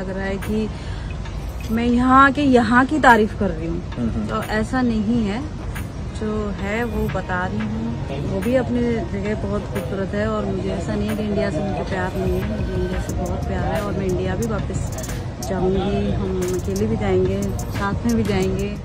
लग रहा है कि मैं यहाँ की तारीफ कर रही हूँ, तो ऐसा नहीं है। जो है वो बता रही हूँ, वो भी अपनी जगह बहुत खूबसूरत है। और मुझे ऐसा नहीं है कि इंडिया से मुझे प्यार नहीं है, मुझे इंडिया से बहुत प्यार है। और मैं इंडिया भी वापस जाऊँगी, हम अकेले भी जाएंगे, साथ में भी जाएंगे।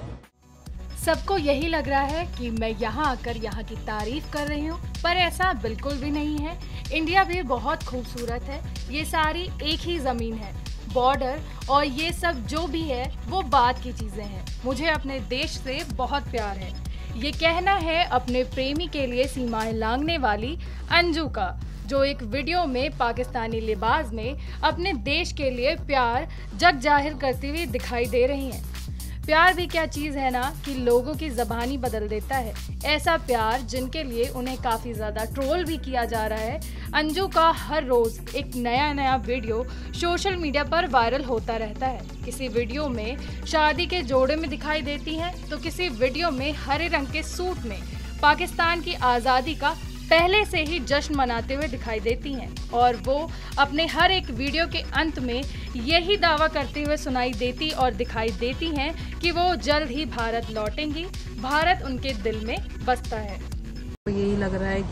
सबको यही लग रहा है कि मैं यहाँ आकर यहाँ की तारीफ कर रही हूँ, पर ऐसा बिल्कुल भी नहीं है। इंडिया भी बहुत खूबसूरत है, ये सारी एक ही ज़मीन है। बॉर्डर और ये सब जो भी है वो बात की चीज़ें हैं। मुझे अपने देश से बहुत प्यार है, ये कहना है अपने प्रेमी के लिए सीमाएं लांघने वाली अंजू का, जो एक वीडियो में पाकिस्तानी लिबास में अपने देश के लिए प्यार जग जाहिर करती हुई दिखाई दे रही हैं। प्यार भी क्या चीज़ है ना कि लोगों की ज़बानी बदल देता है। ऐसा प्यार जिनके लिए उन्हें काफ़ी ज़्यादा ट्रोल भी किया जा रहा है। अंजू का हर रोज़ एक नया वीडियो सोशल मीडिया पर वायरल होता रहता है। किसी वीडियो में शादी के जोड़े में दिखाई देती हैं, तो किसी वीडियो में हरे रंग के सूट में पाकिस्तान की आज़ादी का पहले से ही जश्न मनाते हुए दिखाई देती हैं। और वो अपने हर एक वीडियो के अंत में यही दावा करते हुए सुनाई देती और दिखाई देती हैं कि वो जल्द ही भारत लौटेंगी, भारत उनके दिल में बसता है। तो यही लग रहा है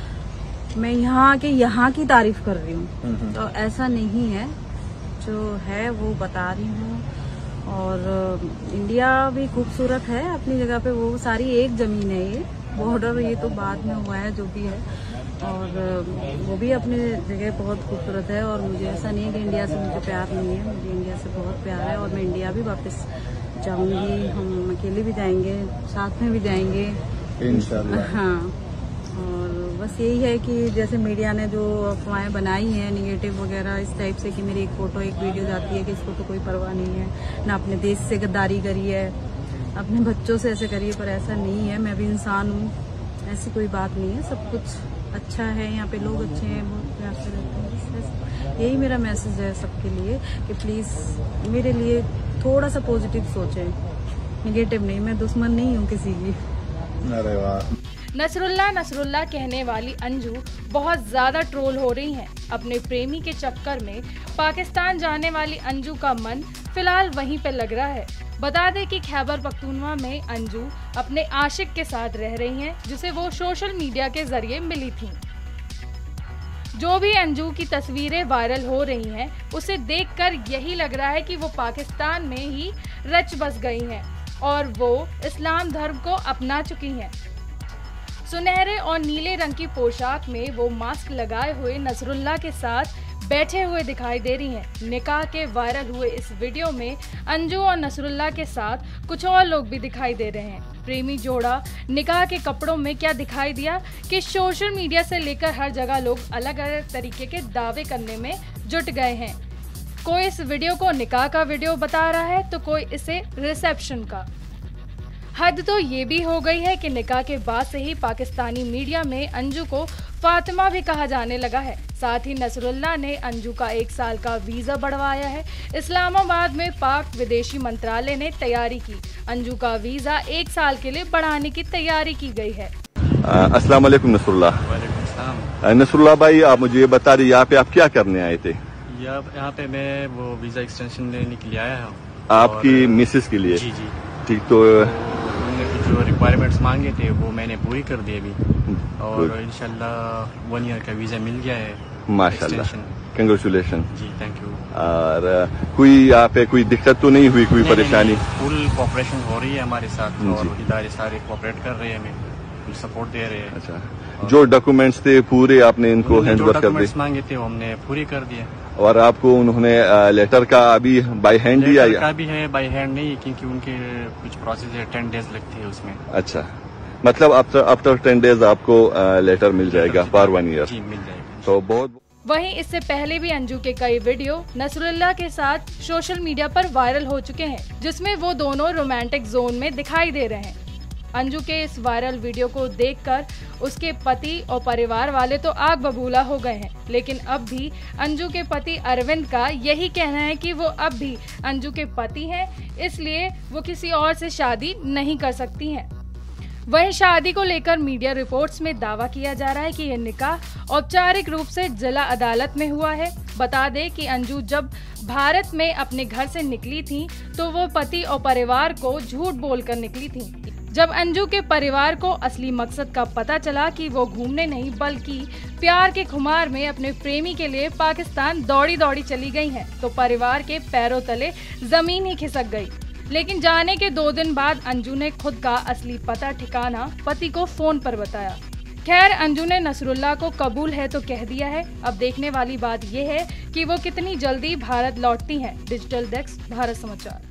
कि मैं यहाँ की तारीफ कर रही हूँ, तो ऐसा नहीं है। जो है वो बता रही हूँ। और इंडिया भी खूबसूरत है अपनी जगह पे, वो सारी एक जमीन है। ये बॉर्डर ये तो बाद में हुआ है, जो भी है। और वो भी अपनी जगह बहुत खूबसूरत है। और मुझे ऐसा नहीं है कि इंडिया से मुझे प्यार नहीं है, मुझे इंडिया से बहुत प्यार है। और मैं इंडिया भी वापस जाऊंगी, हम अकेले भी जाएंगे, साथ में भी जाएंगे इंशाल्लाह। हाँ, और बस यही है कि जैसे मीडिया ने जो अफवाहें बनाई हैं निगेटिव वगैरह इस टाइप से, कि मेरी एक फ़ोटो एक वीडियो जाती है, कि इसको तो कोई परवाह नहीं है ना, अपने देश से गद्दारी करी है, अपने बच्चों से ऐसे करिए। पर ऐसा नहीं है, मैं भी इंसान हूँ, ऐसी कोई बात नहीं है। सब कुछ अच्छा है, यहाँ पे लोग अच्छे हैं, बहुत प्यार से रहते हैं। यही मेरा मैसेज है सबके लिए कि प्लीज़ मेरे लिए थोड़ा सा पॉजिटिव सोचें, निगेटिव नहीं। मैं दुश्मन नहीं हूँ किसी की। अरे वाह। नसरुल्लाह कहने वाली अंजू बहुत ज़्यादा ट्रोल हो रही हैं। अपने प्रेमी के चक्कर में पाकिस्तान जाने वाली अंजू का मन फिलहाल वहीं पे लग रहा है। बता दें कि खैबर पख्तूनवा में अंजू अपने आशिक के साथ रह रही हैं, जिसे वो सोशल मीडिया के जरिए मिली थीं। जो भी अंजू की तस्वीरें वायरल हो रही हैं, उसे देखकर यही लग रहा है कि वो पाकिस्तान में ही रच बस गई हैं और वो इस्लाम धर्म को अपना चुकी हैं। सुनहरे और नीले रंग की पोशाक में वो मास्क लगाए हुए नसरुल्लाह के साथ बैठे हुए दिखाई दे रही हैं। निकाह के वायरल हुए इस वीडियो में अंजू और नसरुल्लाह के साथ कुछ और लोग भी दिखाई दे रहे हैं। प्रेमी जोड़ा निकाह के कपड़ों में क्या दिखाई दिया कि सोशल मीडिया से लेकर हर जगह लोग अलग अलग तरीके के दावे करने में जुट गए हैं। कोई इस वीडियो को निकाह का वीडियो बता रहा है, तो कोई इसे रिसेप्शन का। हद तो ये भी हो गई है कि निकाह के बाद से ही पाकिस्तानी मीडिया में अंजू को फातिमा भी कहा जाने लगा है। साथ ही नसरुल्लाह ने अंजू का 1 साल का वीज़ा बढ़वाया है। इस्लामाबाद में पाक विदेशी मंत्रालय ने तैयारी की, अंजू का वीज़ा 1 साल के लिए बढ़ाने की तैयारी की गई है। अस्सलाम वालेकुम नसरुल्लाह। नसरुल्लाह भाई, आप मुझे ये बता रही, यहाँ पे आप क्या करने आए थे? यहाँ पे मैं वो वीज़ा एक्सटेंशन लेने के लिए आया हूँ। आपकी मिसेस के लिए? जी। ठीक, तो जो रिक्वायरमेंट्स मांगे थे वो मैंने पूरी कर दी अभी, और इंशाल्लाह 1 ईयर का वीज़ा मिल गया है। माशाल्लाह, कंग्रेचुलेशन जी, थैंक यू। और कोई यहाँ पे कोई दिक्कत तो नहीं हुई, कोई परेशानी? फुल कोऑपरेशन हो रही है हमारे साथ, और इदारे सारे कोऑपरेट कर रहे हैं, हमें फुल सपोर्ट दे रहे हैं। अच्छा, जो डॉक्यूमेंट्स थे पूरे आपने इनको हैंडओवर कर दिए? डॉक्यूमेंट्स मांगे थे वो हमने पूरी कर दिए। और आपको उन्होंने लेटर का अभी बाय हैंड दिया? लेटर का भी है, बाय हैंड नहीं, क्योंकि उनके कुछ प्रोसेस है, 10 डेज लगती है उसमें। अच्छा, मतलब आफ्टर 10 डेज आपको लेटर मिल जाएगा फॉर 1 ईयर? जी, मिल जाएगा। तो बहुत। वहीं इससे पहले भी अंजू के कई वीडियो नसरुल्लाह के साथ सोशल मीडिया पर वायरल हो चुके हैं, जिसमें वो दोनों रोमांटिक जोन में दिखाई दे रहे हैं। अंजू के इस वायरल वीडियो को देखकर उसके पति और परिवार वाले तो आग बबूला हो गए हैं, लेकिन अब भी अंजू के पति अरविंद का यही कहना है कि वो अब भी अंजू के पति हैं, इसलिए वो किसी और से शादी नहीं कर सकती हैं। वहीं शादी को लेकर मीडिया रिपोर्ट्स में दावा किया जा रहा है कि यह निकाह औपचारिक रूप से जिला अदालत में हुआ है। बता दें कि अंजू जब भारत में अपने घर से निकली थी तो वो पति और परिवार को झूठ बोलकर निकली थी। जब अंजू के परिवार को असली मकसद का पता चला कि वो घूमने नहीं बल्कि प्यार के खुमार में अपने प्रेमी के लिए पाकिस्तान दौड़ी दौड़ी चली गई हैं, तो परिवार के पैरों तले जमीन ही खिसक गई। लेकिन जाने के 2 दिन बाद अंजू ने खुद का असली पता ठिकाना पति को फोन पर बताया। खैर, अंजू ने नसरुल्लाह को कबूल है तो कह दिया है। अब देखने वाली बात यह है कि वो कितनी जल्दी भारत लौटती हैं। डिजिटल डेस्क, भारत समाचार।